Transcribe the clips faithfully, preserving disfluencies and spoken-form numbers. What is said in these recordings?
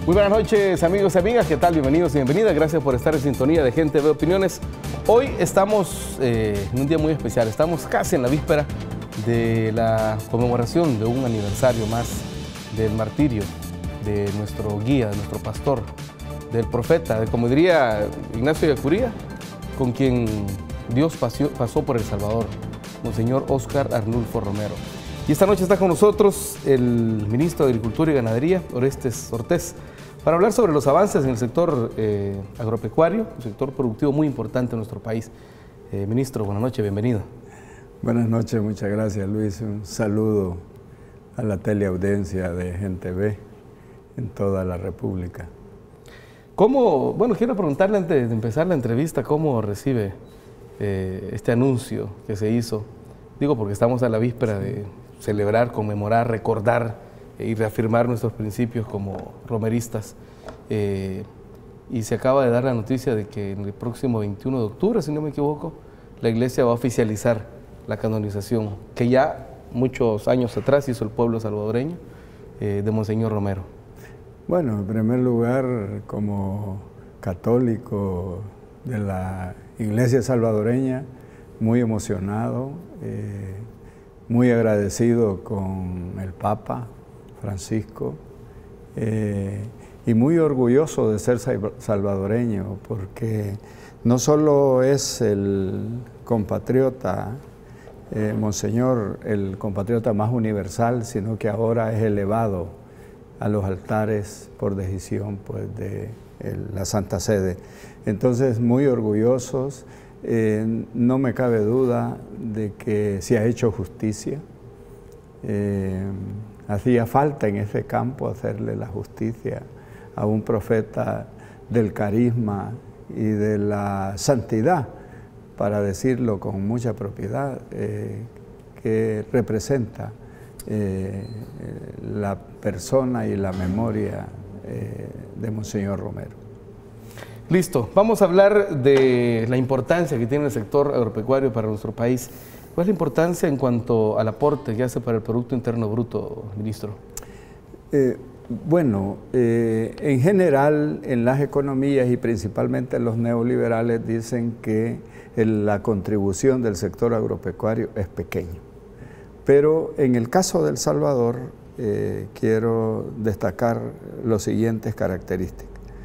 Muy buenas noches, amigos y amigas, ¿qué tal? Bienvenidos y bienvenidas, gracias por estar en sintonía de Gente Ve Opiniones. Hoy estamos eh, en un día muy especial, estamos casi en la víspera de la conmemoración de un aniversario más del martirio de nuestro guía, de nuestro pastor, del profeta, de, como diría Ignacio Yacuría, con quien Dios pasó, pasó por El Salvador, Monseñor Óscar Arnulfo Romero. Y esta noche está con nosotros el ministro de Agricultura y Ganadería, Orestes Ortiz, para hablar sobre los avances en el sector eh, agropecuario, un sector productivo muy importante en nuestro país. Eh, ministro, buenas noches, bienvenido. Buenas noches, muchas gracias, Luis. Un saludo a la teleaudiencia de Gente Ve en toda la República. ¿Cómo, bueno, quiero preguntarle antes de empezar la entrevista, cómo recibe eh, este anuncio que se hizo? Digo, porque estamos a la víspera de celebrar, conmemorar, recordar y reafirmar nuestros principios como romeristas. Eh, y se acaba de dar la noticia de que en el próximo veintiuno de octubre, si no me equivoco, la Iglesia va a oficializar la canonización, que ya muchos años atrás hizo el pueblo salvadoreño, eh, de Monseñor Romero. Bueno, en primer lugar, como católico de la Iglesia salvadoreña, muy emocionado, eh, muy agradecido con el Papa Francisco, eh, y muy orgulloso de ser salvadoreño, porque no solo es el compatriota, eh, Monseñor, el compatriota más universal, sino que ahora es elevado a los altares por decisión pues, de el, la Santa Sede. Entonces, muy orgullosos, eh, no me cabe duda de que se ha hecho justicia. Eh, hacía falta en ese campo hacerle la justicia a un profeta del carisma y de la santidad, para decirlo con mucha propiedad, eh, que representa eh, la persona y la memoria eh, de Monseñor Romero. Listo, vamos a hablar de la importancia que tiene el sector agropecuario para nuestro país. ¿Cuál es la importancia en cuanto al aporte que hace para el Producto Interno Bruto, ministro? Eh, bueno, eh, en general en las economías y principalmente los neoliberales dicen que el, la contribución del sector agropecuario es pequeña. Pero en el caso de El Salvador eh, quiero destacar las siguientes características.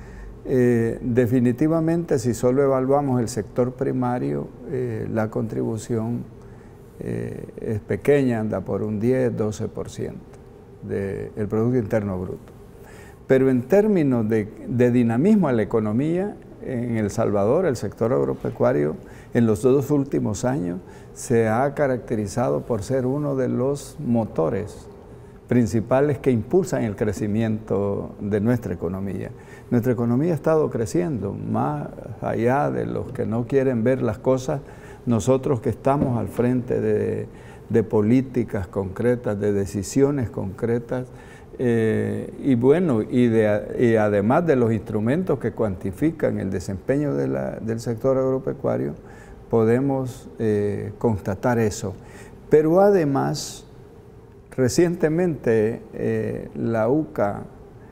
Eh, definitivamente, si solo evaluamos el sector primario, eh, la contribución Eh, es pequeña, anda por un diez, doce por ciento del Producto Interno Bruto. Pero en términos de, de dinamismo a la economía, en El Salvador, el sector agropecuario, en los dos últimos años, se ha caracterizado por ser uno de los motores principales que impulsan el crecimiento de nuestra economía. Nuestra economía ha estado creciendo, más allá de los que no quieren ver las cosas. Nosotros que estamos al frente de, de políticas concretas, de decisiones concretas, eh, y bueno, y, de, y además de los instrumentos que cuantifican el desempeño de la, del sector agropecuario, podemos eh, constatar eso. Pero además, recientemente eh, la U C A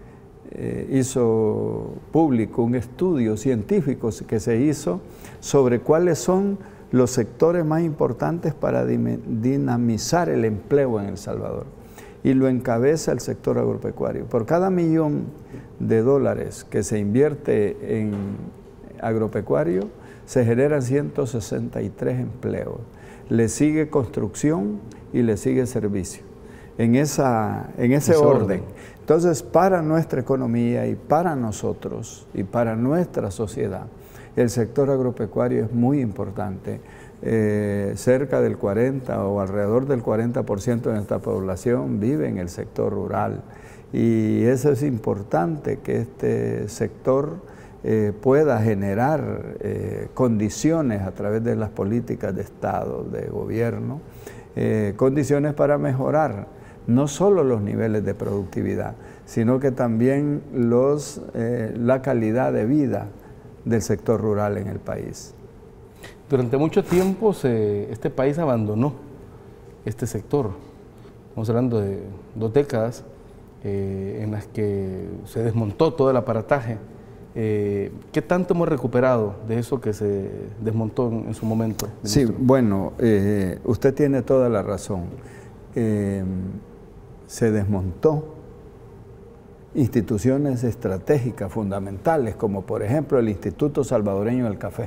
eh, hizo público un estudio científico que se hizo sobre cuáles son los sectores más importantes para dinamizar el empleo en El Salvador. Y lo encabeza el sector agropecuario. Por cada millón de dólares que se invierte en agropecuario, se generan ciento sesenta y tres empleos. Le sigue construcción y le sigue servicio. En, esa, en ese orden. orden. Entonces, para nuestra economía y para nosotros y para nuestra sociedad, el sector agropecuario es muy importante. Eh, cerca del cuarenta o alrededor del cuarenta por ciento de nuestra población vive en el sector rural, y eso es importante, que este sector eh, pueda generar eh, condiciones a través de las políticas de Estado, de gobierno, eh, condiciones para mejorar no solo los niveles de productividad, sino que también los, eh, la calidad de vida del sector rural en el país. Durante mucho tiempo se, este país abandonó este sector. Estamos hablando de dos décadas eh, en las que se desmontó todo el aparataje. Eh, ¿Qué tanto hemos recuperado de eso que se desmontó en, en su momento, ministro? Sí, bueno, eh, usted tiene toda la razón. Eh, se desmontó instituciones estratégicas fundamentales, como por ejemplo el Instituto Salvadoreño del Café.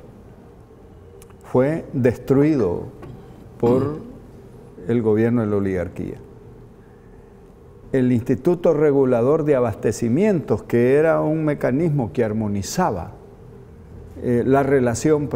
Fue destruido por el gobierno de la oligarquía. El Instituto Regulador de Abastecimientos, que era un mecanismo que armonizaba eh, la relación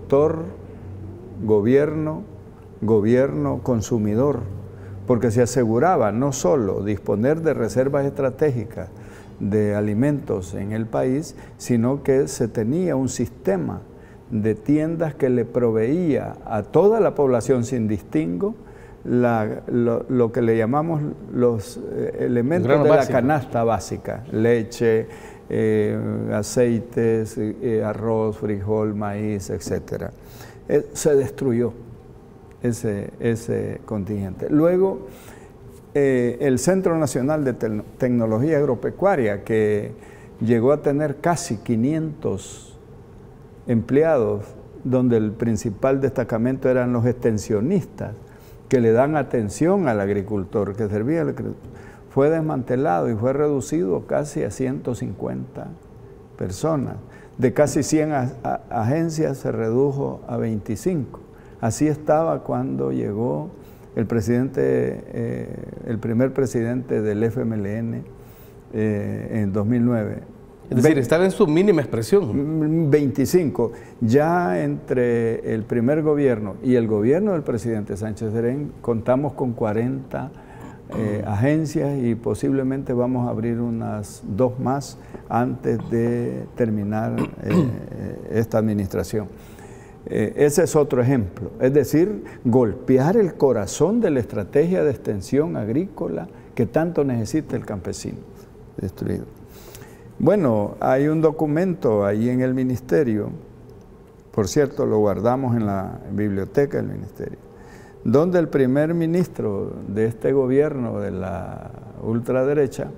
productor-gobierno, gobierno-consumidor, porque se aseguraba no solo disponer de reservas estratégicas de alimentos en el país, sino que se tenía un sistema de tiendas que le proveía a toda la población sin distingo La, lo, lo que le llamamos los eh, elementos de básico. La canasta básica, leche, eh, aceites, eh, arroz, frijol, maíz, etcétera. Eh, se destruyó ese, ese contingente. Luego, eh, el Centro Nacional de Te Tecnología Agropecuaria, que llegó a tener casi quinientos empleados, donde el principal destacamento eran los extensionistas, que le dan atención al agricultor, que servía al agricultor, fue desmantelado y fue reducido casi a ciento cincuenta personas. De casi cien a, a, agencias se redujo a veinticinco. Así estaba cuando llegó el presidente, eh, el primer presidente del F M L N eh, en dos mil nueve. Es decir, estaba en su mínima expresión. veinticinco. Ya entre el primer gobierno y el gobierno del presidente Sánchez Serén contamos con cuarenta eh, agencias y posiblemente vamos a abrir unas dos más antes de terminar eh, esta administración. Eh, ese es otro ejemplo. Es decir, golpear el corazón de la estrategia de extensión agrícola que tanto necesita el campesino. Destruido. Bueno, hay un documento ahí en el ministerio, por cierto, lo guardamos en la biblioteca del ministerio, donde el primer ministro de este gobierno de la ultraderecha,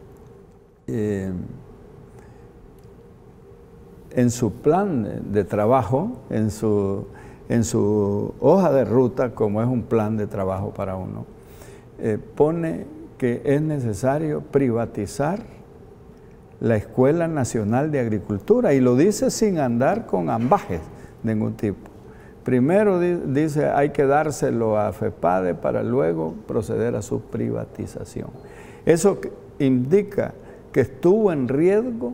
eh, en su plan de trabajo, en su, en su hoja de ruta, como es un plan de trabajo para uno, eh, pone que es necesario privatizar la Escuela Nacional de Agricultura, y lo dice sin andar con ambajes de ningún tipo. Primero dice hay que dárselo a FEPADE para luego proceder a su privatización. Eso indica que estuvo en riesgo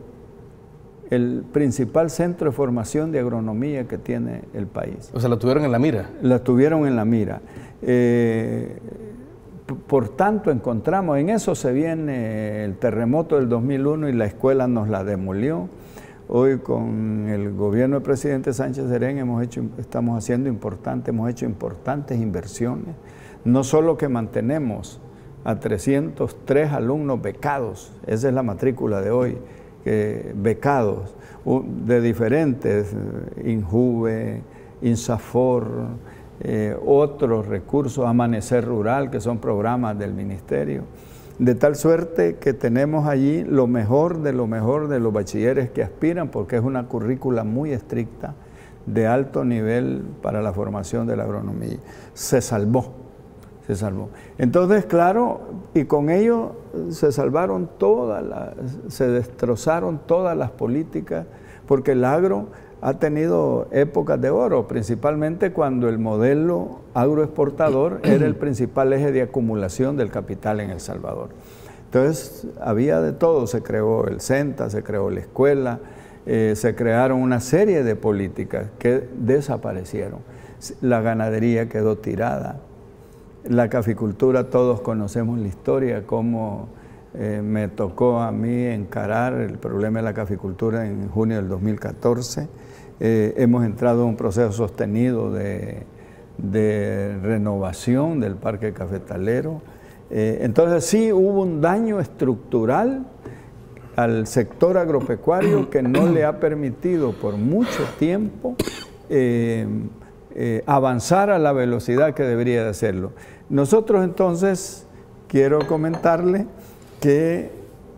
el principal centro de formación de agronomía que tiene el país. O sea, la tuvieron en la mira. La tuvieron en la mira. Eh, Por tanto, encontramos, en eso se viene el terremoto del dos mil uno y la escuela nos la demolió. Hoy con el gobierno del presidente Sánchez Serén hemos hecho, estamos haciendo importantes, hemos hecho importantes inversiones. No solo que mantenemos a trescientos tres alumnos becados, esa es la matrícula de hoy, eh, becados de diferentes, INJUVE, INSAFOR, Eh, otros recursos, Amanecer Rural, que son programas del ministerio, de tal suerte que tenemos allí lo mejor de lo mejor de los bachilleres que aspiran, porque es una currícula muy estricta, de alto nivel para la formación de la agronomía. Se salvó, se salvó. Entonces, claro, y con ello se salvaron todas las, se destrozaron todas las políticas, porque el agro ha tenido épocas de oro, principalmente cuando el modelo agroexportador era el principal eje de acumulación del capital en El Salvador. Entonces, había de todo, se creó el CENTA, se creó la escuela, eh, se crearon una serie de políticas que desaparecieron. La ganadería quedó tirada, la caficultura, todos conocemos la historia, cómo eh, me tocó a mí encarar el problema de la caficultura en junio del dos mil catorce. Eh, hemos entrado en un proceso sostenido de, de renovación del parque cafetalero. Eh, entonces sí hubo un daño estructural al sector agropecuario que no le ha permitido por mucho tiempo eh, eh, avanzar a la velocidad que debería de hacerlo. Nosotros entonces, quiero comentarle que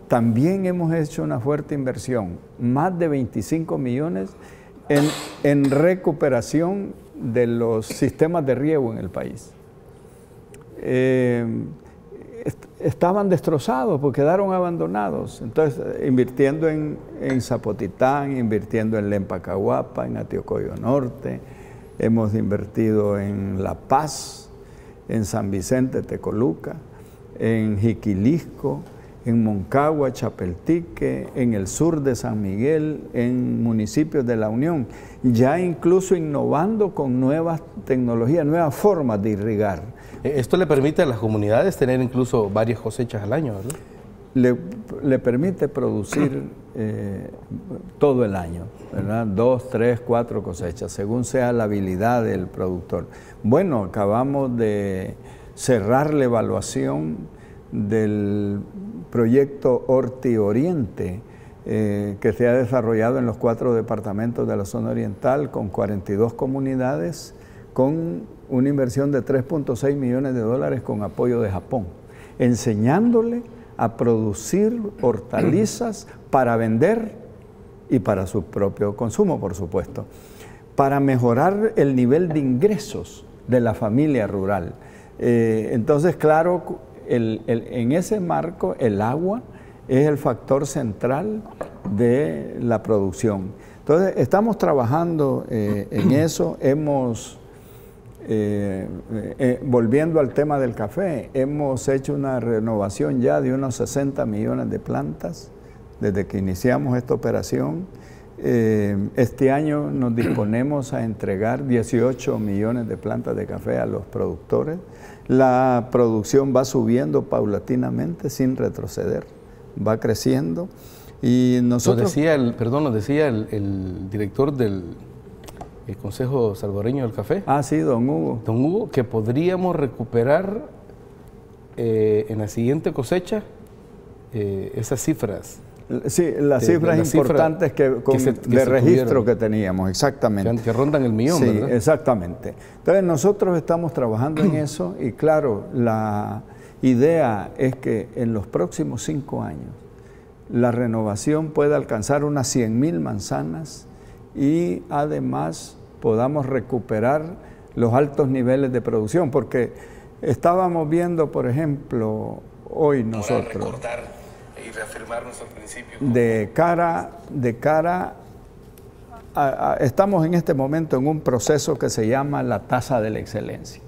también hemos hecho una fuerte inversión, más de veinticinco millones en, en recuperación de los sistemas de riego en el país. Eh, est estaban destrozados porque quedaron abandonados. Entonces, invirtiendo en, en Zapotitán, invirtiendo en Lempacahuapa, en Atiocoyo Norte, hemos invertido en La Paz, en San Vicente, Tecoluca, en Jiquilisco, en Moncagua, Chapeltique, en el sur de San Miguel, en municipios de la Unión, ya incluso innovando con nuevas tecnologías, nuevas formas de irrigar. Esto le permite a las comunidades tener incluso varias cosechas al año, ¿verdad? Le, le permite producir eh, todo el año, ¿verdad? Dos, tres, cuatro cosechas, según sea la habilidad del productor. Bueno, acabamos de cerrar la evaluación del proyecto Horti Oriente, eh, que se ha desarrollado en los cuatro departamentos de la zona oriental con cuarenta y dos comunidades, con una inversión de tres punto seis millones de dólares con apoyo de Japón, enseñándole a producir hortalizas para vender y para su propio consumo, por supuesto, para mejorar el nivel de ingresos de la familia rural. Eh, entonces, claro, el, el, en ese marco el agua es el factor central de la producción. Entonces, estamos trabajando eh, en eso, hemos... Eh, eh, volviendo al tema del café, hemos hecho una renovación ya de unos sesenta millones de plantas desde que iniciamos esta operación. Eh, este año nos disponemos a entregar dieciocho millones de plantas de café a los productores. La producción va subiendo paulatinamente sin retroceder, va creciendo. Y nosotros... Nos decía el, perdón, nos decía el, el director del el Consejo Salvadoreño del Café. Ah, sí, don Hugo. Don Hugo, que podríamos recuperar eh, en la siguiente cosecha eh, esas cifras. Sí, las de, cifras de la importantes cifra que, con, que se, que de registro que teníamos, exactamente. Que, que rondan el millón, sí, ¿verdad? Exactamente. Entonces nosotros estamos trabajando en eso y claro, la idea es que en los próximos cinco años la renovación pueda alcanzar unas cien mil manzanas y además podamos recuperar los altos niveles de producción, porque estábamos viendo, por ejemplo, hoy nosotros, recordar y reafirmar nuestros principios. De cara, de cara a, a, estamos en este momento en un proceso que se llama la tasa de la excelencia.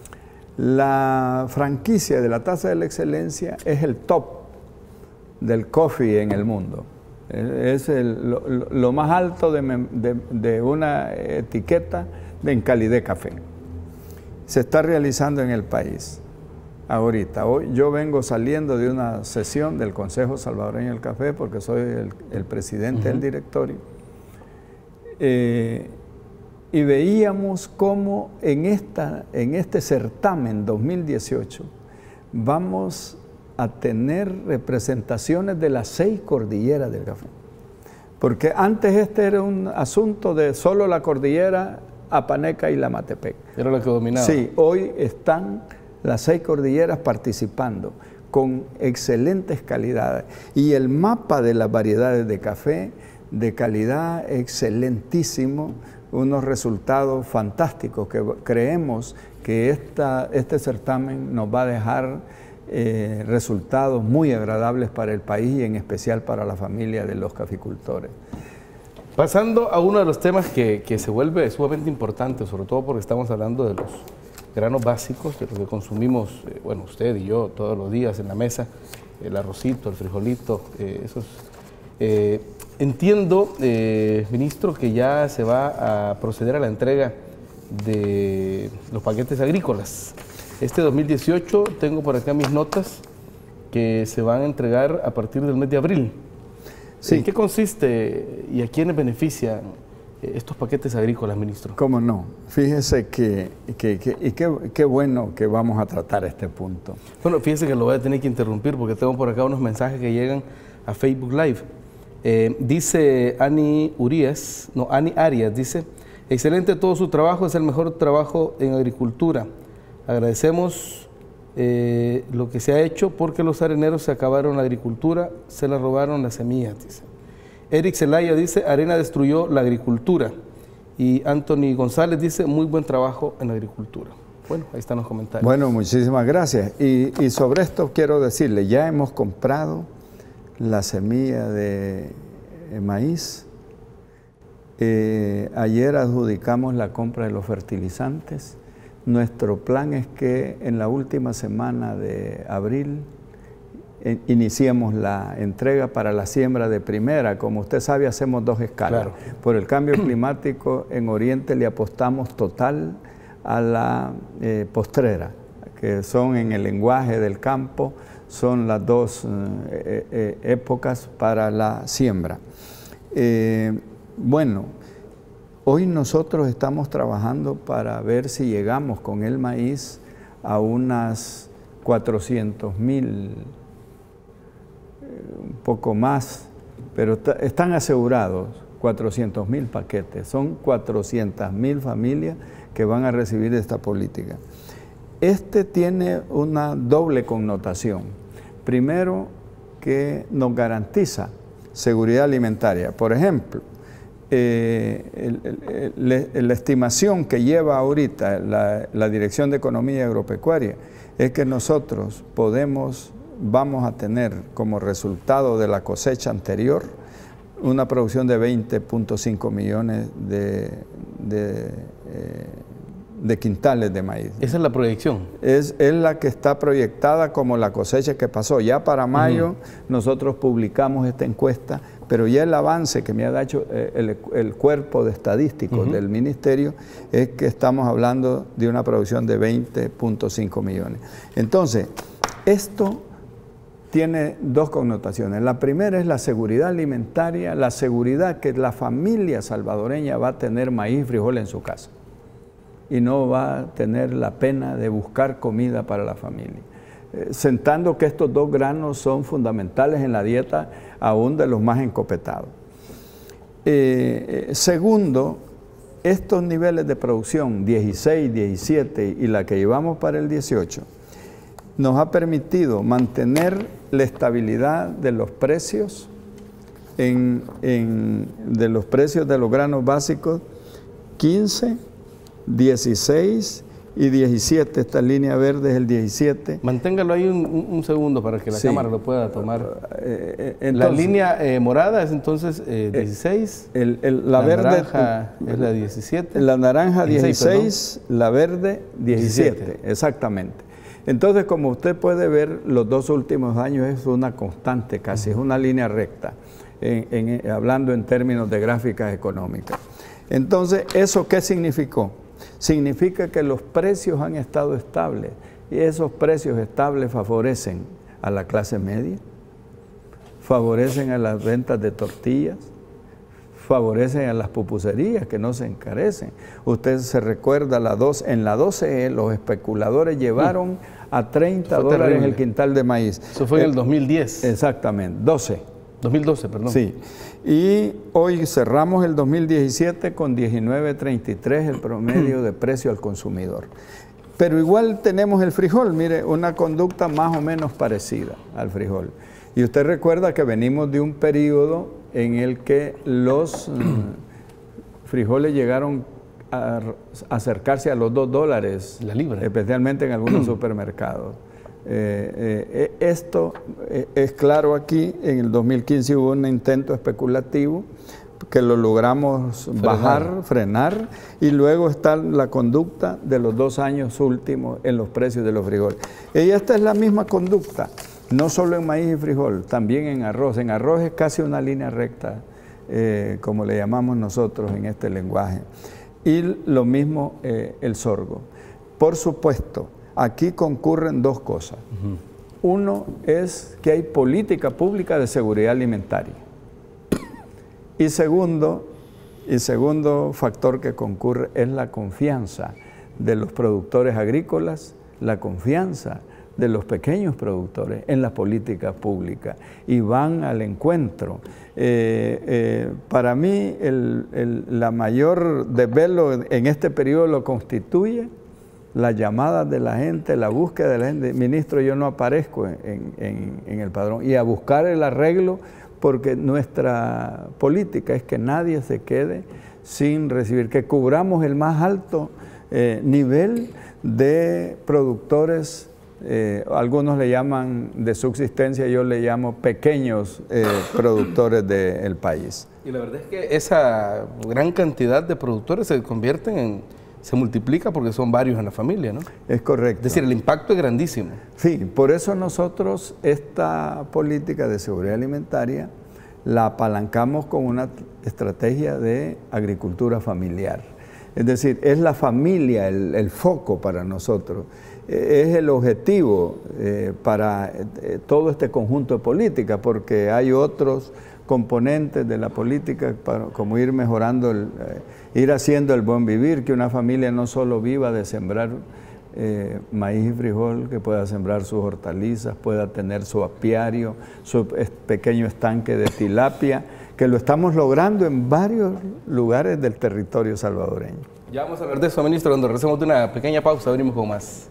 La franquicia de la tasa de la excelencia es el top del coffee en el mundo. Es el, lo, lo más alto de, de, de una etiqueta de en calidad de café. Se está realizando en el país. Ahorita, hoy yo vengo saliendo de una sesión del Consejo Salvadoreño del Café porque soy el, el presidente uh-huh. del directorio. Eh, y veíamos cómo en, esta, en este certamen dos mil dieciocho vamos a tener representaciones de las seis cordilleras del café. Porque antes este era un asunto de solo la cordillera Apaneca y la Matepec. Era lo que dominaba. Sí, hoy están las seis cordilleras participando con excelentes calidades. Y el mapa de las variedades de café de calidad excelentísimo, unos resultados fantásticos que creemos que esta, este certamen nos va a dejar Eh, resultados muy agradables para el país y en especial para la familia de los caficultores. Pasando a uno de los temas que, que se vuelve sumamente importante, sobre todo porque estamos hablando de los granos básicos, de lo que consumimos, eh, bueno, usted y yo todos los días en la mesa, el arrocito, el frijolito, eh, esos. Eh, entiendo, eh, ministro, que ya se va a proceder a la entrega de los paquetes agrícolas. Este dos mil dieciocho, tengo por acá mis notas, que se van a entregar a partir del mes de abril. Sí. ¿En qué consiste y a quiénes benefician estos paquetes agrícolas, ministro? ¿Cómo no? Fíjese que, que, que y qué, qué bueno que vamos a tratar este punto. Bueno, fíjese que lo voy a tener que interrumpir porque tengo por acá unos mensajes que llegan a Facebook Live. Eh, dice Ani Urias, no, Ani Arias, dice, excelente todo su trabajo, es el mejor trabajo en agricultura. Agradecemos eh, lo que se ha hecho porque los areneros se acabaron la agricultura, se la robaron las semillas, dice. Eric Zelaya dice, Arena destruyó la agricultura. Y Anthony González dice, muy buen trabajo en la agricultura. Bueno, ahí están los comentarios. Bueno, muchísimas gracias. Y, y sobre esto quiero decirle, ya hemos comprado la semilla de maíz. Eh, ayer adjudicamos la compra de los fertilizantes. Nuestro plan es que en la última semana de abril eh, iniciemos la entrega para la siembra de primera. Como usted sabe, hacemos dos escalas. Claro. Por el cambio climático, en Oriente le apostamos total a la eh, postrera, que son en el lenguaje del campo, son las dos eh, eh, épocas para la siembra. Eh, bueno, hoy nosotros estamos trabajando para ver si llegamos con el maíz a unas cuatrocientos mil, un poco más, pero están asegurados cuatrocientos mil paquetes, son cuatrocientas mil familias que van a recibir esta política. Este tiene una doble connotación. Primero, que nos garantiza seguridad alimentaria. Por ejemplo, eh, el, el, el, la estimación que lleva ahorita la, la Dirección de Economía Agropecuaria es que nosotros podemos, vamos a tener como resultado de la cosecha anterior una producción de veinte punto cinco millones de, de, eh, de quintales de maíz. Esa es la proyección. Es, es la que está proyectada como la cosecha que pasó. Ya para mayo uh-huh. nosotros publicamos esta encuesta, pero ya el avance que me ha dado eh, el, el cuerpo de estadísticos uh-huh. del ministerio es que estamos hablando de una producción de veinte punto cinco millones. Entonces, esto tiene dos connotaciones. La primera es la seguridad alimentaria, la seguridad que la familia salvadoreña va a tener maíz y frijol en su casa y no va a tener la pena de buscar comida para la familia. Eh, sentando que estos dos granos son fundamentales en la dieta aún de los más encopetados. Eh, eh, segundo, estos niveles de producción, dieciséis, diecisiete y la que llevamos para el dieciocho, nos ha permitido mantener la estabilidad de los precios, en, en, de los precios de los granos básicos, quince, dieciséis y diecisiete, esta línea verde es el diecisiete. Manténgalo ahí un, un segundo para que la sí. cámara lo pueda tomar. Eh, entonces, la línea eh, morada es entonces eh, dieciséis, el, el, la, la verde naranja el, es la diecisiete. La naranja dieciséis, la verde diecisiete, diecisiete. Exactamente. Entonces, como usted puede ver, los dos últimos años es una constante casi, es una línea recta, en, en, hablando en términos de gráficas económicas. Entonces, ¿eso qué significó? Significa que los precios han estado estables y esos precios estables favorecen a la clase media, favorecen a las ventas de tortillas, favorecen a las pupuserías que no se encarecen. Usted se recuerda, la dos, en la doce E los especuladores llevaron mm. a treinta dólares el quintal de maíz. Eso fue en el dos mil diez. Exactamente, doce. dos mil doce, perdón. Sí. Y hoy cerramos el dos mil diecisiete con diecinueve treinta y tres el promedio de precio al consumidor. Pero igual tenemos el frijol, mire, una conducta más o menos parecida al frijol. Y usted recuerda que venimos de un periodo en el que los frijoles llegaron a acercarse a los dos dólares. La libra. Especialmente en algunos supermercados. Eh, eh, esto eh, es claro aquí, en el dos mil quince hubo un intento especulativo que lo logramos frenar. bajar, frenar, y luego está la conducta de los dos años últimos en los precios de los frijoles. Y esta es la misma conducta, no solo en maíz y frijol, también en arroz. En arroz es casi una línea recta, eh, como le llamamos nosotros en este lenguaje. Y lo mismo eh, el sorgo. Por supuesto, aquí concurren dos cosas. Uh-huh. Uno es que hay política pública de seguridad alimentaria. Y segundo, y segundo factor que concurre es la confianza de los productores agrícolas, la confianza de los pequeños productores en la política pública, y van al encuentro. Eh, eh, para mí, el, el, la mayor desvelo en este periodo lo constituye las llamadas de la gente, la búsqueda de la gente. Ministro, yo no aparezco en, en, en el padrón. Y a buscar el arreglo, porque nuestra política es que nadie se quede sin recibir, que cubramos el más alto eh, nivel de productores, eh, algunos le llaman de subsistencia, yo le llamo pequeños eh, productores del país. Y la verdad es que esa gran cantidad de productores se convierten en, se multiplica porque son varios en la familia, ¿no? Es correcto. Es decir, el impacto es grandísimo. Sí, por eso nosotros esta política de seguridad alimentaria la apalancamos con una estrategia de agricultura familiar. Es decir, es la familia el, el foco para nosotros, es el objetivo eh, para eh, todo este conjunto de políticas, porque hay otros componentes de la política para, como ir mejorando, el, eh, ir haciendo el buen vivir, que una familia no solo viva de sembrar eh, maíz y frijol, que pueda sembrar sus hortalizas, pueda tener su apiario, su pequeño estanque de tilapia, que lo estamos logrando en varios lugares del territorio salvadoreño. Ya vamos a hablar de eso, ministro, cuando regresemos de una pequeña pausa, venimos con más.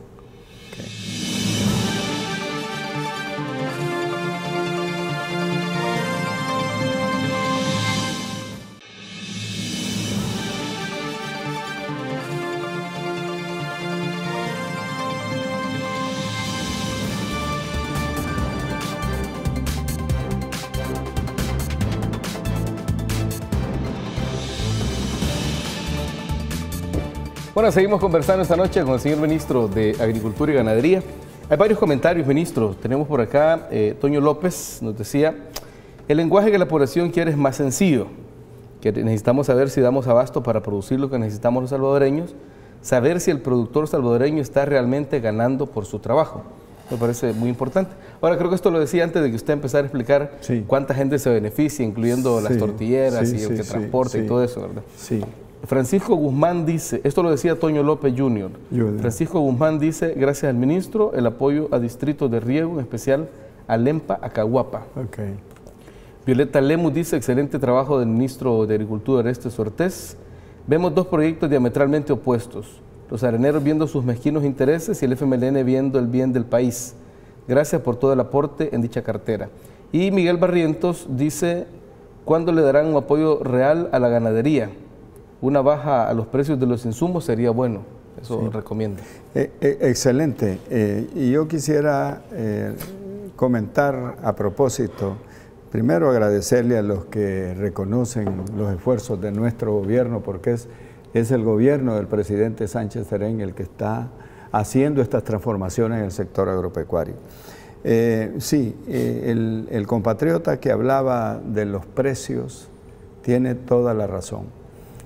Bueno, seguimos conversando esta noche con el señor ministro de Agricultura y Ganadería. Hay varios comentarios, ministro. Tenemos por acá, eh, Toño López nos decía, el lenguaje que la población quiere es más sencillo, que necesitamos saber si damos abasto para producir lo que necesitamos los salvadoreños, saber si el productor salvadoreño está realmente ganando por su trabajo. Me parece muy importante. Ahora, creo que esto lo decía antes de que usted empezara a explicar sí. cuánta gente se beneficia, incluyendo sí, las tortilleras sí, y el sí, que sí, transporta sí, y todo eso, ¿verdad? Sí. Francisco Guzmán dice, esto lo decía Toño López junior Francisco Guzmán dice, gracias al ministro, el apoyo a distritos de riego, en especial a Lempa, Acahuapa. Okay. Violeta Lemus dice, excelente trabajo del ministro de Agricultura, Orestes Ortiz. Vemos dos proyectos diametralmente opuestos, los areneros viendo sus mezquinos intereses y el F M L N viendo el bien del país. Gracias por todo el aporte en dicha cartera. Y Miguel Barrientos dice, ¿cuándo le darán un apoyo real a la ganadería? Una baja a los precios de los insumos sería bueno, eso sí. recomienda. Eh, eh, excelente, eh, y yo quisiera eh, comentar a propósito, primero agradecerle a los que reconocen los esfuerzos de nuestro gobierno, porque es, es el gobierno del presidente Sánchez Serén el que está haciendo estas transformaciones en el sector agropecuario. Eh, sí, eh, el, el compatriota que hablaba de los precios tiene toda la razón.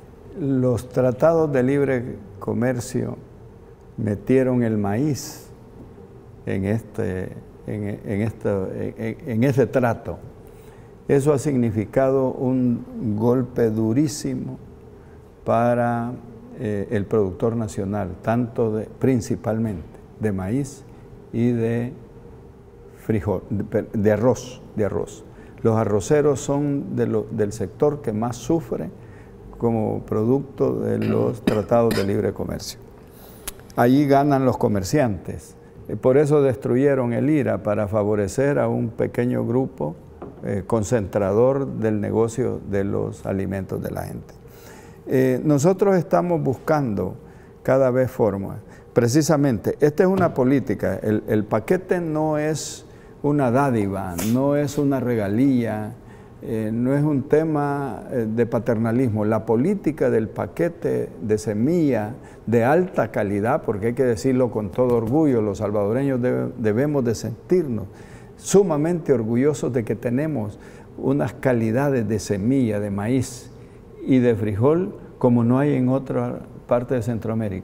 Los tratados de libre comercio metieron el maíz en este, en, en, este, en, en este trato. Eso ha significado un golpe durísimo para eh, el productor nacional, tanto de, principalmente de maíz y de frijol, de, de arroz, de arroz. Los arroceros son de lo, del sector que más sufre como producto de los tratados de libre comercio. Allí ganan los comerciantes. Por eso destruyeron el I R A, para favorecer a un pequeño grupo eh, concentrador del negocio de los alimentos de la gente. Eh, nosotros estamos buscando cada vez formas. Precisamente, esta es una política. El, el paquete no es una dádiva, no es una regalía, Eh, no es un tema eh, de paternalismo. La política del paquete de semilla de alta calidad, porque hay que decirlo con todo orgullo, los salvadoreños debe, debemos de sentirnos sumamente orgullosos de que tenemos unas calidades de semilla, de maíz y de frijol como no hay en otra parte de Centroamérica.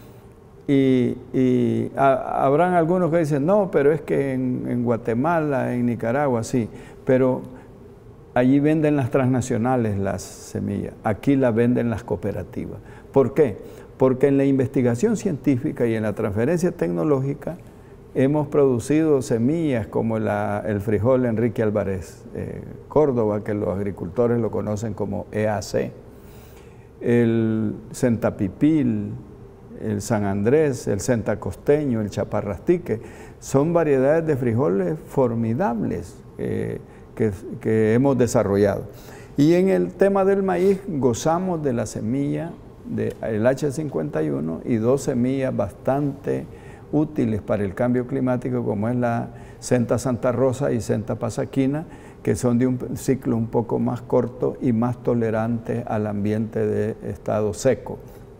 Y, y a, habrán algunos que dicen, no, pero es que en, en Guatemala, en Nicaragua, sí, pero allí venden las transnacionales las semillas, aquí las venden las cooperativas. ¿Por qué? Porque en la investigación científica y en la transferencia tecnológica hemos producido semillas como la, el frijol Enrique Álvarez eh, Córdoba, que los agricultores lo conocen como E A C, el centapipil, el San Andrés, el centacosteño, el chaparrastique, son variedades de frijoles formidables eh, que, que hemos desarrollado. Y en el tema del maíz gozamos de la semilla del H cincuenta y uno y dos semillas bastante útiles para el cambio climático, como es la Senta Santa Rosa y Senta Pasaquina, que son de un ciclo un poco más corto y más tolerante al ambiente de estado seco.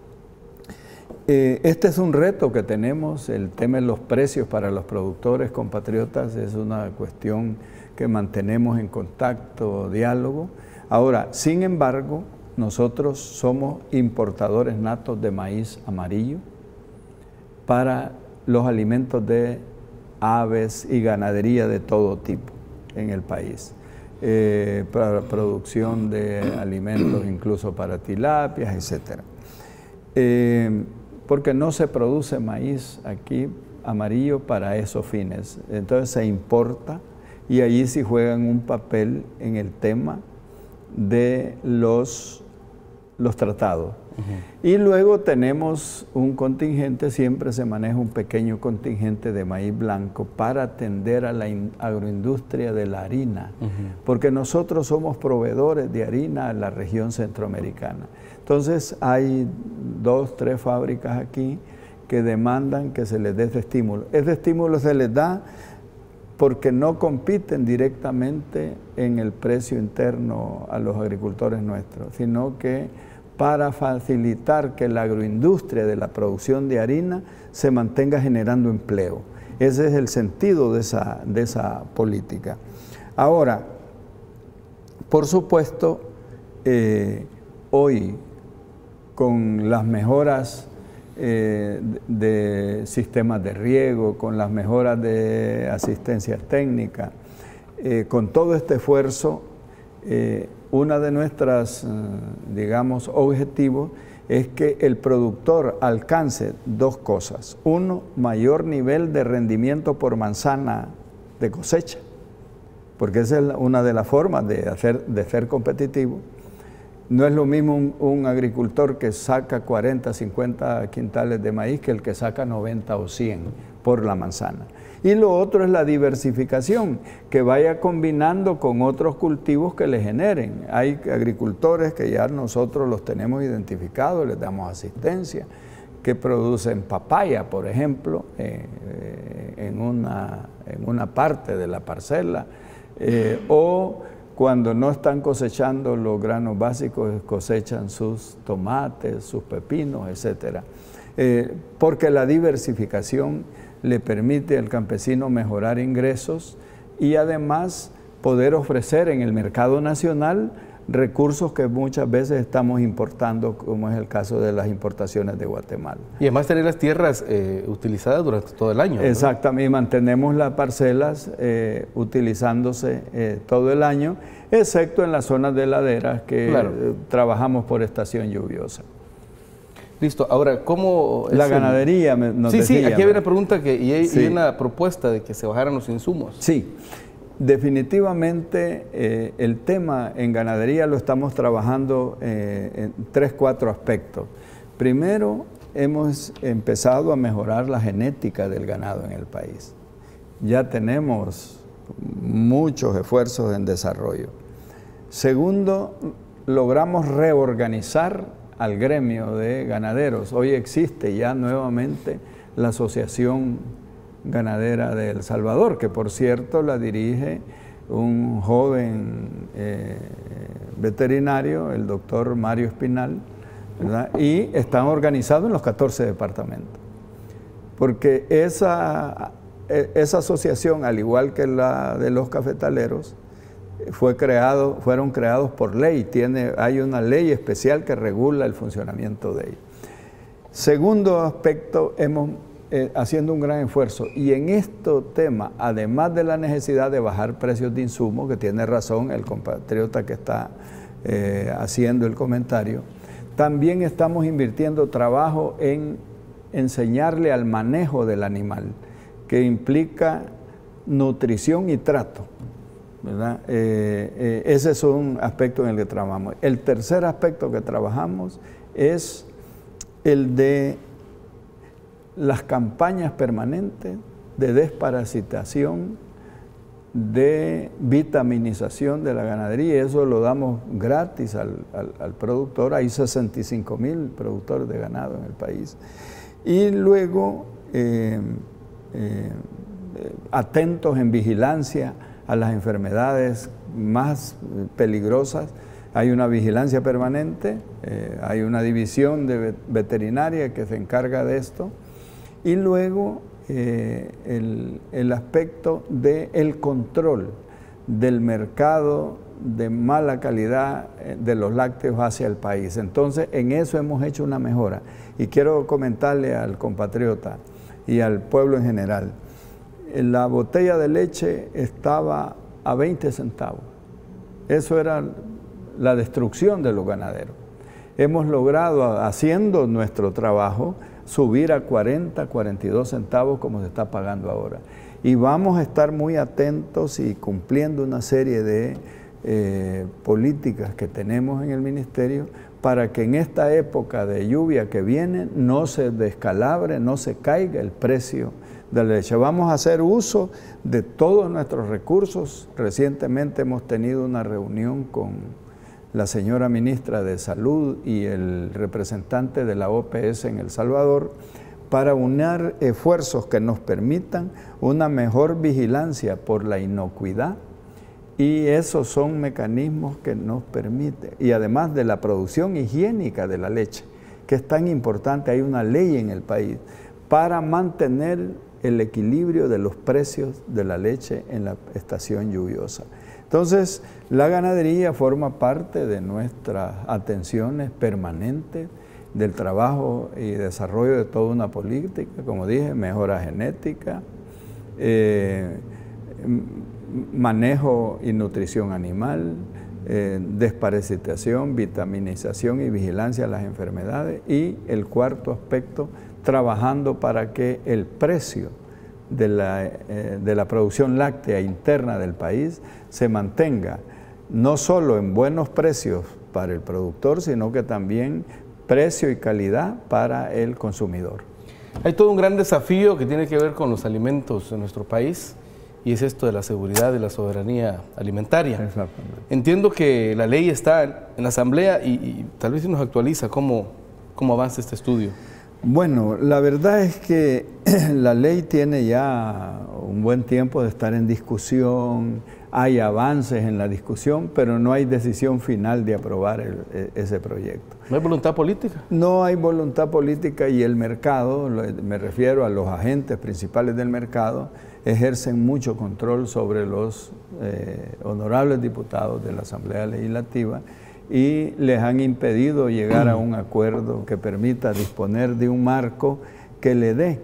Eh, este es un reto que tenemos, el tema de los precios para los productores compatriotas es una cuestión que mantenemos en contacto, diálogo. Ahora, sin embargo, nosotros somos importadores natos de maíz amarillo para los alimentos de aves y ganadería de todo tipo en el país. Eh, para producción de alimentos incluso para tilapias, etcétera. Eh, porque no se produce maíz aquí amarillo para esos fines. Entonces se importa y allí sí juegan un papel en el tema de los, los tratados. Uh-huh. Y luego tenemos un contingente, siempre se maneja un pequeño contingente de maíz blanco para atender a la agroindustria de la harina, uh-huh. porque nosotros somos proveedores de harina a la región centroamericana. Entonces hay dos, tres fábricas aquí que demandan que se les dé este estímulo. Este estímulo se les da porque no compiten directamente en el precio interno a los agricultores nuestros, sino que para facilitar que la agroindustria de la producción de harina se mantenga generando empleo. Ese es el sentido de esa, de esa política. Ahora, por supuesto, eh, hoy, con las mejoras eh, de, de sistemas de riego, con las mejoras de asistencia técnica, eh, con todo este esfuerzo, eh, una de nuestras, digamos, objetivos es que el productor alcance dos cosas. Uno, mayor nivel de rendimiento por manzana de cosecha, porque esa es una de las formas de, hacer, de ser competitivo. No es lo mismo un, un agricultor que saca cuarenta, cincuenta quintales de maíz que el que saca noventa o cien por la manzana. Y lo otro es la diversificación, que vaya combinando con otros cultivos que le generen. Hay agricultores que ya nosotros los tenemos identificados, les damos asistencia, que producen papaya, por ejemplo, eh, en, una, en una parte de la parcela, eh, o cuando no están cosechando los granos básicos, cosechan sus tomates, sus pepinos, etcétera. Eh, porque la diversificación le permite al campesino mejorar ingresos y además poder ofrecer en el mercado nacional recursos que muchas veces estamos importando, como es el caso de las importaciones de Guatemala. Y además tener las tierras eh, utilizadas durante todo el año, ¿no? Exactamente, y mantenemos las parcelas eh, utilizándose eh, todo el año, excepto en las zonas de laderas que claro. eh, trabajamos por estación lluviosa. Listo, ahora, ¿cómo...? La ganadería, el... nos Sí, decía, sí, aquí hay una pregunta que, y hay, sí. y una propuesta de que se bajaran los insumos. Sí, definitivamente eh, el tema en ganadería lo estamos trabajando eh, en tres, cuatro aspectos. Primero, hemos empezado a mejorar la genética del ganado en el país. Ya tenemos muchos esfuerzos en desarrollo. Segundo, logramos reorganizar al gremio de ganaderos. Hoy existe ya nuevamente la Asociación Ganadera de El Salvador, que por cierto la dirige un joven eh, veterinario, el doctor Mario Espinal, ¿verdad? Y están organizados en los catorce departamentos. Porque esa, esa asociación, al igual que la de los cafetaleros, Fue creado, fueron creados por ley, tiene, hay una ley especial que regula el funcionamiento de ellos. Segundo aspecto, hemos eh, haciendo un gran esfuerzo y en este tema, además de la necesidad de bajar precios de insumos, que tiene razón el compatriota que está eh, haciendo el comentario, también estamos invirtiendo trabajo en enseñarle al manejo del animal, que implica nutrición y trato. ¿verdad? Eh, eh, ese es un aspecto en el que trabajamos. El tercer aspecto que trabajamos es el de las campañas permanentes de desparasitación, de vitaminización de la ganadería, y eso lo damos gratis al, al, al productor. Hay sesenta y cinco mil productores de ganado en el país. Y luego, eh, eh, atentos en vigilancia a las enfermedades más peligrosas. Hay una vigilancia permanente, eh, hay una división de veterinaria que se encarga de esto, y luego eh, el, el aspecto del control del mercado de mala calidad de los lácteos hacia el país. Entonces, en eso hemos hecho una mejora. Y quiero comentarle al compatriota y al pueblo en general, la botella de leche estaba a veinte centavos. Eso era la destrucción de los ganaderos. Hemos logrado, haciendo nuestro trabajo, subir a cuarenta, cuarenta y dos centavos como se está pagando ahora. Y vamos a estar muy atentos y cumpliendo una serie de eh, políticas que tenemos en el ministerio para que en esta época de lluvia que viene no se descalabre, no se caiga el precio de la leche. Vamos a hacer uso de todos nuestros recursos. Recientemente hemos tenido una reunión con la señora ministra de Salud y el representante de la O P S en El Salvador para unir esfuerzos que nos permitan una mejor vigilancia por la inocuidad, y esos son mecanismos que nos permiten, y además de la producción higiénica de la leche, que es tan importante. Hay una ley en el país para mantener el equilibrio de los precios de la leche en la estación lluviosa. Entonces, la ganadería forma parte de nuestras atenciones permanentes, del trabajo y desarrollo de toda una política, como dije, mejora genética, eh, manejo y nutrición animal, eh, desparasitación, vitaminización y vigilancia de las enfermedades, y el cuarto aspecto, trabajando para que el precio de la, eh, de la producción láctea interna del país se mantenga no solo en buenos precios para el productor, sino que también precio y calidad para el consumidor. Hay todo un gran desafío que tiene que ver con los alimentos en nuestro país, y es esto de la seguridad y la soberanía alimentaria. Exactamente. Entiendo que la ley está en la Asamblea y, y tal vez si nos actualiza cómo, cómo avanza este estudio. Bueno, la verdad es que la ley tiene ya un buen tiempo de estar en discusión, hay avances en la discusión, pero no hay decisión final de aprobar el, ese proyecto. ¿No hay voluntad política? No hay voluntad política, y el mercado, me refiero a los agentes principales del mercado, ejercen mucho control sobre los eh, honorables diputados de la Asamblea Legislativa, y les han impedido llegar a un acuerdo que permita disponer de un marco que le dé,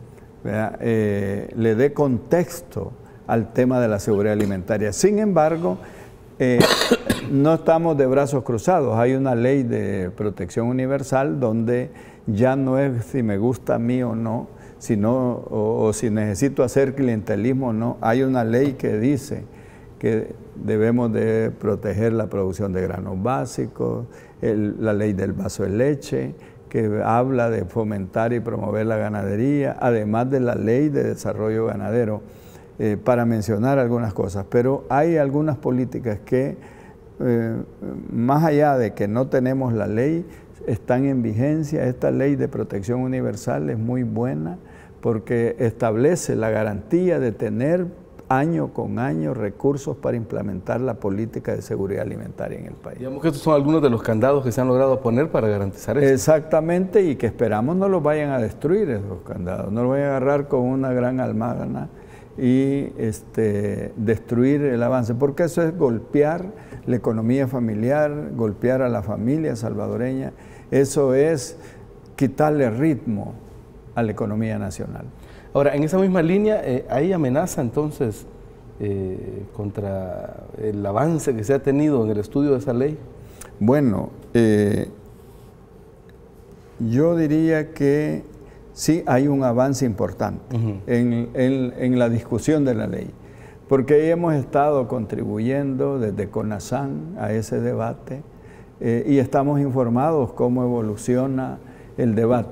eh, le dé contexto al tema de la seguridad alimentaria. Sin embargo, eh, no estamos de brazos cruzados. Hay una ley de protección universal donde ya no es si me gusta a mí o no, sino, o, o si necesito hacer clientelismo o no. Hay una ley que dice que debemos de proteger la producción de granos básicos, el, la ley del vaso de leche, que habla de fomentar y promover la ganadería, además de la ley de desarrollo ganadero, eh, para mencionar algunas cosas. Pero hay algunas políticas que, eh, más allá de que no tenemos la ley, están en vigencia. Esta ley de protección universal es muy buena porque establece la garantía de tener año con año recursos para implementar la política de seguridad alimentaria en el país. Digamos que estos son algunos de los candados que se han logrado poner para garantizar esto. Exactamente, y que esperamos no los vayan a destruir esos candados, no los vayan a agarrar con una gran almágana y este, destruir el avance, porque eso es golpear la economía familiar, golpear a la familia salvadoreña, eso es quitarle ritmo a la economía nacional. Ahora, en esa misma línea, eh, ¿hay amenaza entonces eh, contra el avance que se ha tenido en el estudio de esa ley? Bueno, eh, yo diría que sí hay un avance importante uh-huh. en, en, en la discusión de la ley, porque hemos estado contribuyendo desde CONASAN a ese debate eh, y estamos informados cómo evoluciona el debate.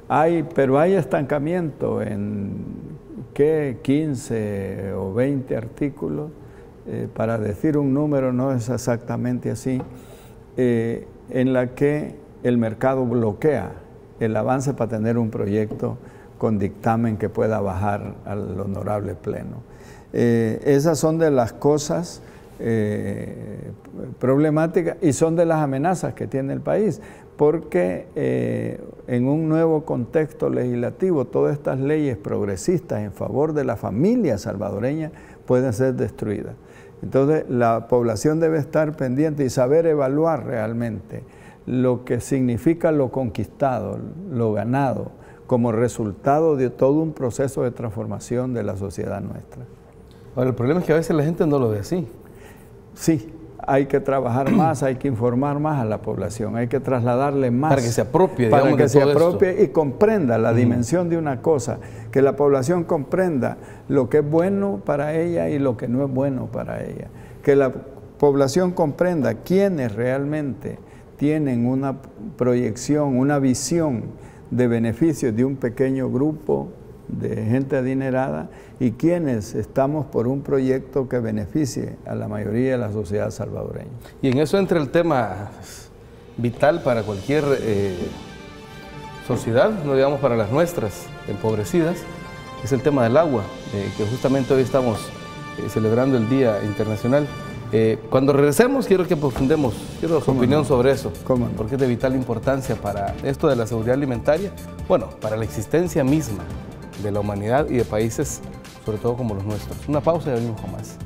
hay, pero hay estancamiento en ¿qué? quince o veinte artículos, eh, para decir un número no es exactamente así, eh, en la que el mercado bloquea el avance para tener un proyecto con dictamen que pueda bajar al honorable pleno. Eh, esas son de las cosas eh, problemáticas y son de las amenazas que tiene el país, porque eh, en un nuevo contexto legislativo todas estas leyes progresistas en favor de la familia salvadoreña pueden ser destruidas. Entonces la población debe estar pendiente y saber evaluar realmente lo que significa lo conquistado, lo ganado, como resultado de todo un proceso de transformación de la sociedad nuestra. Ahora, el problema es que a veces la gente no lo ve así. Sí, hay que trabajar más, hay que informar más a la población, hay que trasladarle más. Para que se apropie, Para digamos, que de se todo apropie esto. y comprenda la Mm. dimensión de una cosa, que la población comprenda lo que es bueno para ella y lo que no es bueno para ella. Que la población comprenda quiénes realmente tienen una proyección, una visión de beneficios de un pequeño grupo de gente adinerada y quienes estamos por un proyecto que beneficie a la mayoría de la sociedad salvadoreña. Y en eso entra el tema vital para cualquier eh, sociedad, no digamos para las nuestras empobrecidas, es el tema del agua, eh, que justamente hoy estamos eh, celebrando el Día Internacional. Eh, cuando regresemos quiero que profundemos, quiero su opinión no? sobre eso, ¿Cómo no? porque es de vital importancia para esto de la seguridad alimentaria, bueno, para la existencia misma de la humanidad y de países, sobre todo como los nuestros. Una pausa y venimos con más.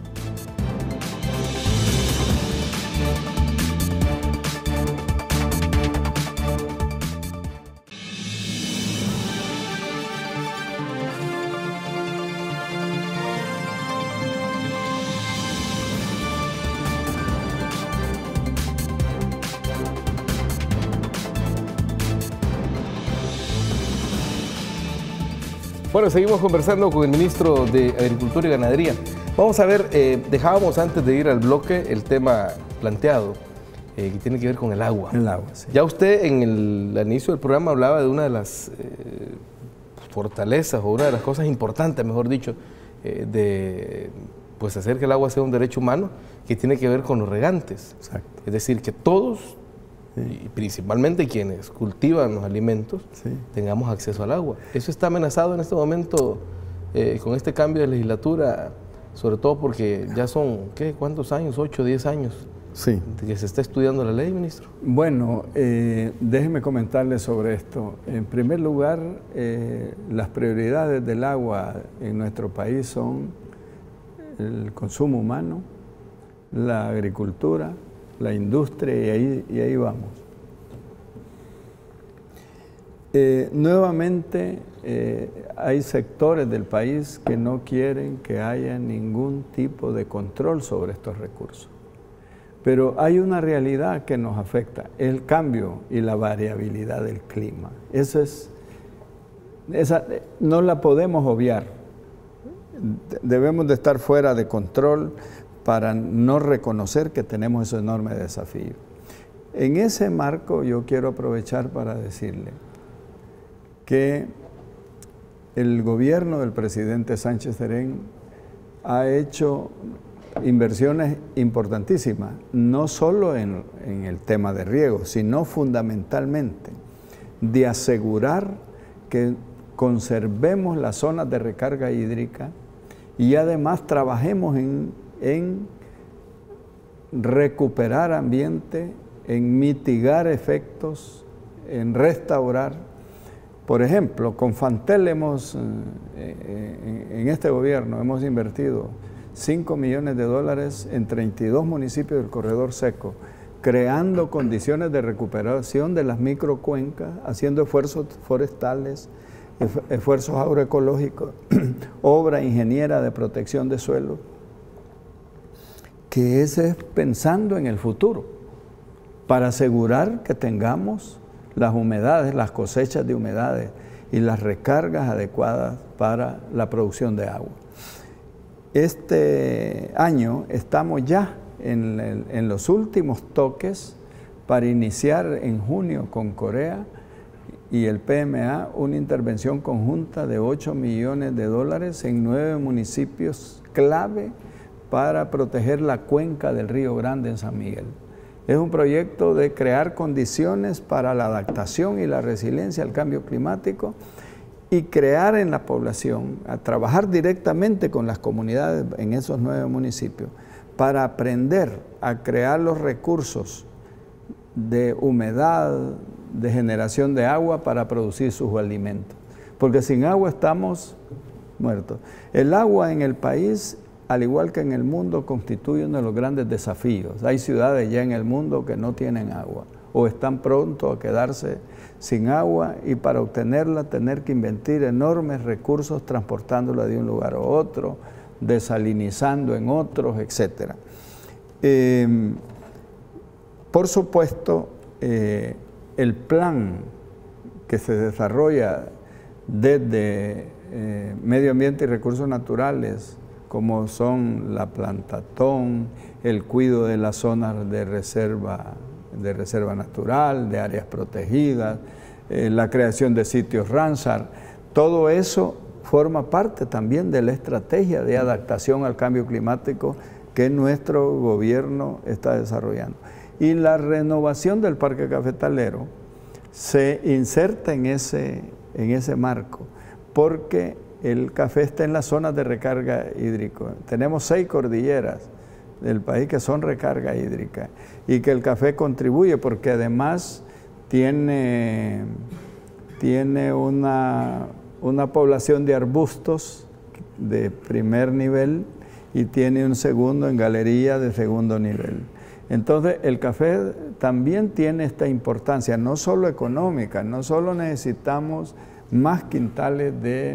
Bueno, seguimos conversando con el ministro de Agricultura y Ganadería. Vamos a ver, eh, dejábamos antes de ir al bloque el tema planteado, eh, que tiene que ver con el agua. El agua, sí. Ya usted en el al inicio del programa hablaba de una de las eh, fortalezas o una de las cosas importantes, mejor dicho, eh, de pues, hacer que el agua sea un derecho humano, que tiene que ver con los regantes. Exacto. Es decir, que todos, Sí. y principalmente quienes cultivan los alimentos, Sí. tengamos acceso al agua. Eso está amenazado en este momento eh, con este cambio de legislatura, sobre todo porque ya son, ¿qué? ¿Cuántos años? ¿Ocho, diez años? Sí. De que se está estudiando la ley, ministro. Bueno, eh, déjeme comentarle sobre esto. En primer lugar, eh, las prioridades del agua en nuestro país son el consumo humano, la agricultura, la industria y ahí, y ahí vamos. Eh, nuevamente eh, hay sectores del país que no quieren que haya ningún tipo de control sobre estos recursos. Pero hay una realidad que nos afecta, el cambio y la variabilidad del clima. Eso es, esa, no la podemos obviar. Debemos de estar fuera de control para no reconocer que tenemos ese enorme desafío. En ese marco yo quiero aprovechar para decirle que el gobierno del presidente Sánchez Serén ha hecho inversiones importantísimas, no solo en, en el tema de riego, sino fundamentalmente de asegurar que conservemos las zonas de recarga hídrica y además trabajemos en, en recuperar ambiente, en mitigar efectos, en restaurar. Por ejemplo, con Fantel hemos, eh, en este gobierno hemos invertido cinco millones de dólares en treinta y dos municipios del corredor seco, creando condiciones de recuperación de las microcuencas, haciendo esfuerzos forestales, esfuerzos agroecológicos, obra ingeniera de protección de suelo, que ese es pensando en el futuro, para asegurar que tengamos las humedades, las cosechas de humedades y las recargas adecuadas para la producción de agua. Este año estamos ya en, el, en los últimos toques para iniciar en junio con Corea y el P M A una intervención conjunta de ocho millones de dólares en nueve municipios clave para proteger la cuenca del Río Grande en San Miguel. Es un proyecto de crear condiciones para la adaptación y la resiliencia al cambio climático y crear en la población, a trabajar directamente con las comunidades en esos nueve municipios para aprender a crear los recursos de humedad, de generación de agua para producir sus alimentos. Porque sin agua estamos muertos. El agua en el país, al igual que en el mundo, constituye uno de los grandes desafíos. Hay ciudades ya en el mundo que no tienen agua o están pronto a quedarse sin agua y para obtenerla tener que invertir enormes recursos transportándola de un lugar a otro, desalinizando en otros, etcétera. Eh, por supuesto, eh, el plan que se desarrolla desde eh, Medio Ambiente y Recursos Naturales, como son la plantazón, el cuidado de las zonas de reserva, de reserva natural, de áreas protegidas, eh, la creación de sitios Ramsar, todo eso forma parte también de la estrategia de adaptación al cambio climático que nuestro gobierno está desarrollando. Y la renovación del parque cafetalero se inserta en ese, en ese marco, porque el café está en las zonas de recarga hídrica. Tenemos seis cordilleras del país que son recarga hídrica y que el café contribuye porque además tiene, tiene una, una población de arbustos de primer nivel y tiene un segundo en galería de segundo nivel. Entonces el café también tiene esta importancia, no solo económica, no solo necesitamos más quintales de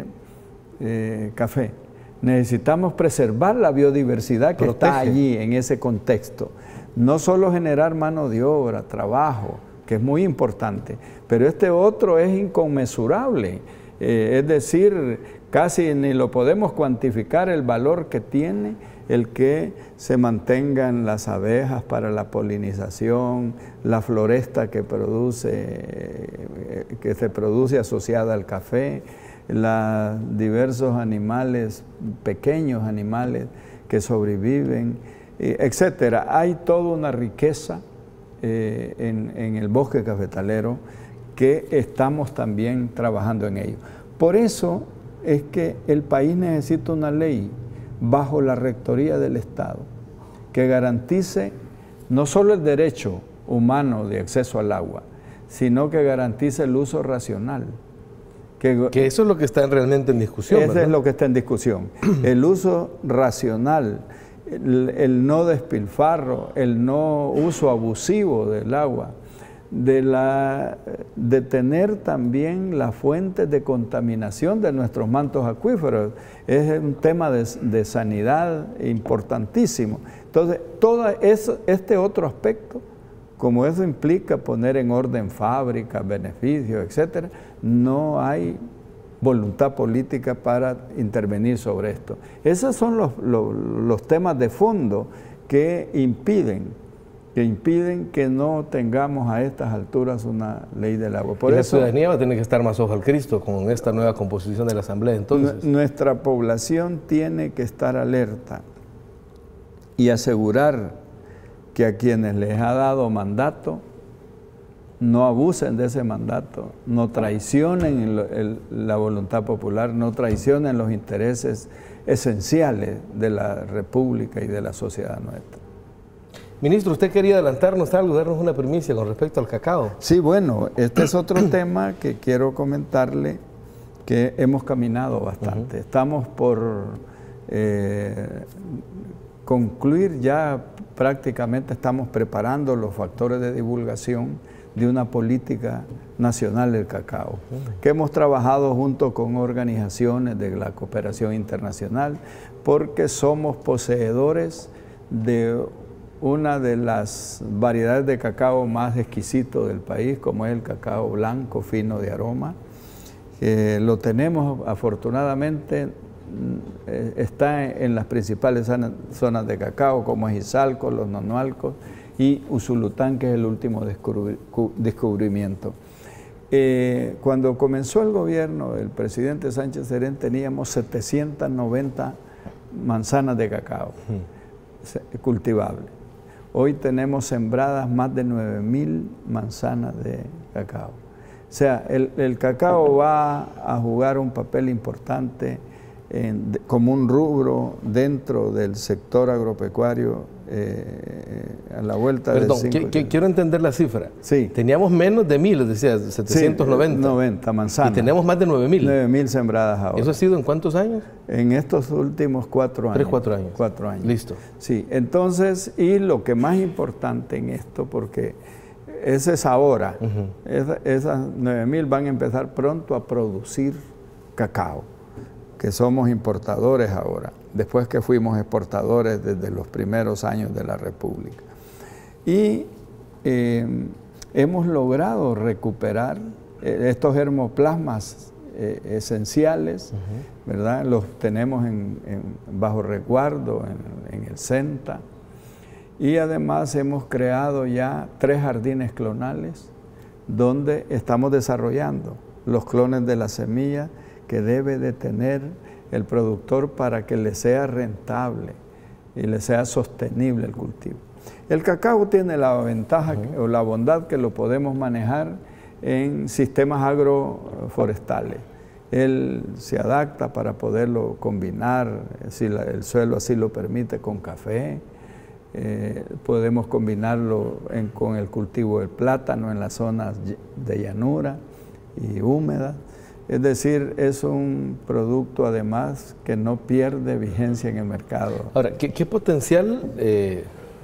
eh, café, necesitamos preservar la biodiversidad que Protege. está allí en ese contexto. No solo generar mano de obra, trabajo, que es muy importante, pero este otro es inconmensurable, eh, es decir, casi ni lo podemos cuantificar el valor que tiene el que se mantengan las abejas para la polinización, la floresta que produce, que se produce asociada al café, los diversos animales, pequeños animales que sobreviven, etcétera. Hay toda una riqueza eh, en, en el bosque cafetalero que estamos también trabajando en ello. Por eso es que el país necesita una ley bajo la rectoría del Estado, que garantice no solo el derecho humano de acceso al agua, sino que garantice el uso racional. Que, que eso es lo que está realmente en discusión. Eso es lo que está en discusión. El uso racional, el, el no despilfarro, el no uso abusivo del agua, de, la, de tener también las fuentes de contaminación de nuestros mantos acuíferos. Es un tema de, de sanidad importantísimo. Entonces, todo eso, este otro aspecto, como eso implica poner en orden fábricas, beneficios, etcétera, no hay voluntad política para intervenir sobre esto. Esos son los, los, los temas de fondo que impiden que impiden que no tengamos a estas alturas una ley del agua. Por y la eso, ciudadanía va a tener que estar más ojo al Cristo con esta nueva composición de la Asamblea. Entonces, nuestra población tiene que estar alerta y asegurar que a quienes les ha dado mandato no abusen de ese mandato, no traicionen el, el, la voluntad popular, no traicionen los intereses esenciales de la República y de la sociedad nuestra. Ministro, usted quería adelantarnos algo, darnos una primicia con respecto al cacao. Sí, bueno, este es otro tema que quiero comentarle, que hemos caminado bastante. Uh-huh. Estamos por eh, concluir ya, prácticamente estamos preparando los factores de divulgación de una política nacional del cacao, uh-huh. que hemos trabajado junto con organizaciones de la cooperación internacional, porque somos poseedores de una de las variedades de cacao más exquisito del país, como es el cacao blanco fino de aroma. Eh, lo tenemos, afortunadamente, eh, está en las principales zonas de cacao, como es Izalco, los Nonualcos y Usulután, que es el último descubri descubrimiento. Eh, cuando comenzó el gobierno del presidente Sánchez Serén teníamos setecientas noventa manzanas de cacao uh-huh. cultivables. Hoy tenemos sembradas más de nueve mil manzanas de cacao. O sea, el, el cacao va a jugar un papel importante en, de, como un rubro dentro del sector agropecuario eh, a la vuelta Perdón, de cinco... que, quiero entender la cifra. Sí. Teníamos menos de mil, es decir, setecientos noventa. Sí, noventa manzanas. Y tenemos más de nueve mil. nueve mil sembradas ahora. ¿Eso ha sido en cuántos años? En estos últimos cuatro años. Tres, cuatro años. Cuatro años. Listo. Sí, entonces, y lo que más importante en esto, porque ese es ahora, uh-huh. esa, esas nueve mil van a empezar pronto a producir cacao, que somos importadores ahora, después que fuimos exportadores desde los primeros años de la República. Y eh, hemos logrado recuperar eh, estos germoplasmas eh, esenciales, uh-huh. ¿verdad? Los tenemos en, en bajo resguardo en, en el CENTA, y además hemos creado ya tres jardines clonales donde estamos desarrollando los clones de la semilla que debe de tener el productor para que le sea rentable y le sea sostenible el cultivo. El cacao tiene la ventaja uh-huh. o la bondad que lo podemos manejar en sistemas agroforestales. Él se adapta para poderlo combinar, si la, el suelo así lo permite, con café. Eh, podemos combinarlo en, con el cultivo del plátano en las zonas de llanura y húmedas. Es decir, es un producto además que no pierde vigencia en el mercado. Ahora, ¿qué, qué potencial eh,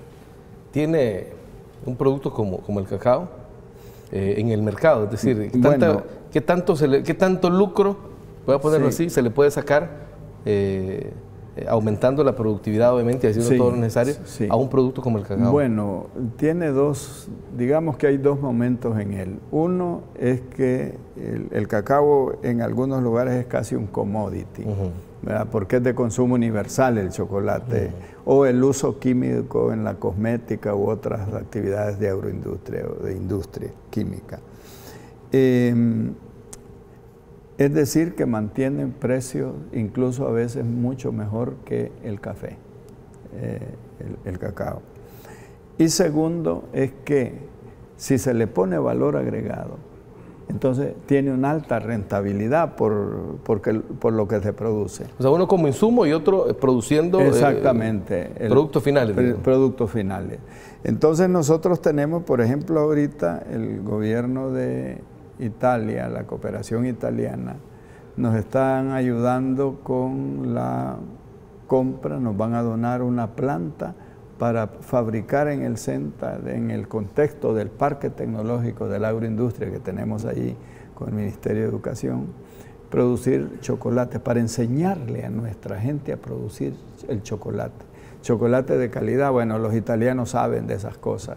tiene un producto como, como el cacao eh, en el mercado? Es decir, ¿qué, tanta, bueno, ¿qué, tanto, se le, qué tanto lucro, voy a ponerlo sí. así, se le puede sacar eh, eh, aumentando la productividad, obviamente, haciendo sí, todo lo necesario sí. a un producto como el cacao? Bueno, tiene dos, digamos que hay dos momentos en él. Uno es que el, el cacao en algunos lugares es casi un commodity, uh-huh. ¿verdad? Porque es de consumo universal el chocolate, uh-huh. o el uso químico en la cosmética u otras actividades de agroindustria o de industria química. Eh, Es decir, que mantienen precios incluso a veces mucho mejor que el café, eh, el, el cacao. Y segundo es que si se le pone valor agregado, entonces tiene una alta rentabilidad por, porque, por lo que se produce. O sea, uno como insumo y otro produciendo exactamente, eh, productos finales. El, productos finales. Entonces nosotros tenemos, por ejemplo, ahorita el gobierno de Italia, la cooperación italiana, nos están ayudando con la compra, nos van a donar una planta para fabricar en el CENTA, en el contexto del parque tecnológico de la agroindustria que tenemos allí con el Ministerio de Educación, producir chocolate, para enseñarle a nuestra gente a producir el chocolate. Chocolate de calidad, bueno, los italianos saben de esas cosas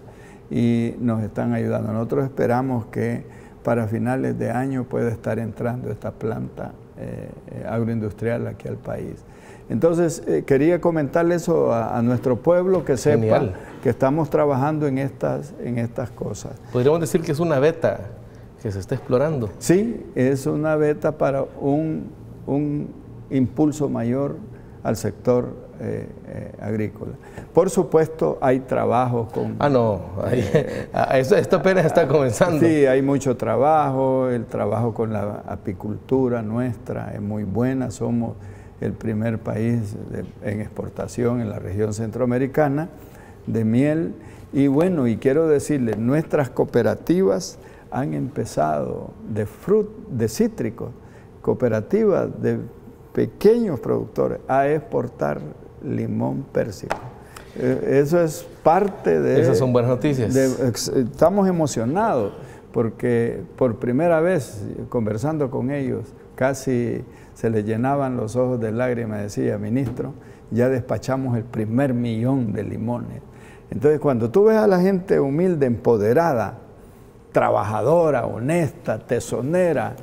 y nos están ayudando. Nosotros esperamos que para finales de año puede estar entrando esta planta eh, agroindustrial aquí al país. Entonces, eh, quería comentarle eso a, a nuestro pueblo, que sepa Genial. que estamos trabajando en estas, en estas cosas. Podríamos decir que es una beta que se está explorando. Sí, es una beta para un, un impulso mayor al sector Eh, eh, agrícola. Por supuesto, hay trabajo con... Ah, no, ahí, eh, esto, esto apenas está comenzando. Sí, hay mucho trabajo, el trabajo con la apicultura nuestra es muy buena, somos el primer país de, en exportación en la región centroamericana de miel, y bueno, y quiero decirles, nuestras cooperativas han empezado de frut, de cítricos, cooperativas de pequeños productores a exportar limón pérsico. Eh, eso es parte de... Esas son buenas noticias. De, estamos emocionados porque por primera vez, conversando con ellos, casi se les llenaban los ojos de lágrimas. Decía, ministro, ya despachamos el primer millón de limones. Entonces, cuando tú ves a la gente humilde, empoderada, trabajadora, honesta, tesonera,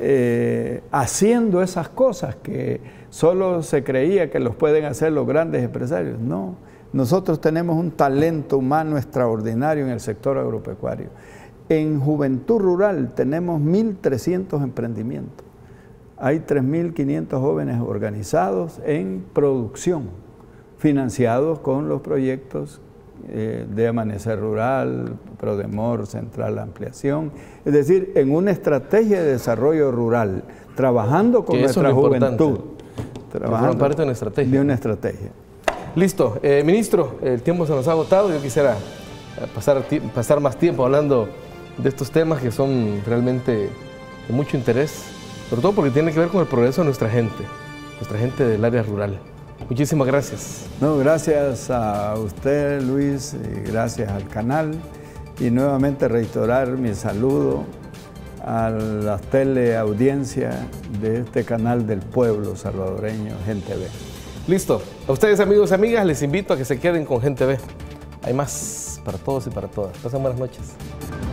eh, haciendo esas cosas que solo se creía que los pueden hacer los grandes empresarios. No, nosotros tenemos un talento humano extraordinario en el sector agropecuario. En Juventud Rural tenemos mil trescientos emprendimientos. Hay tres mil quinientos jóvenes organizados en producción, financiados con los proyectos eh, de Amanecer Rural, Prodemor, Central Ampliación. Es decir, en una estrategia de desarrollo rural, trabajando con nuestra juventud. Trabajando parte de una estrategia. De una estrategia. Listo. Eh, ministro, el tiempo se nos ha agotado. Yo quisiera pasar, pasar más tiempo hablando de estos temas que son realmente de mucho interés, sobre todo porque tiene que ver con el progreso de nuestra gente, nuestra gente del área rural. Muchísimas gracias. No, gracias a usted, Luis, y gracias al canal. Y nuevamente reiterar mi saludo a la teleaudiencia de este canal del pueblo salvadoreño, Gente Ve. Listo. A ustedes, amigos y amigas, les invito a que se queden con Gente Ve. Hay más para todos y para todas. Pasen buenas noches.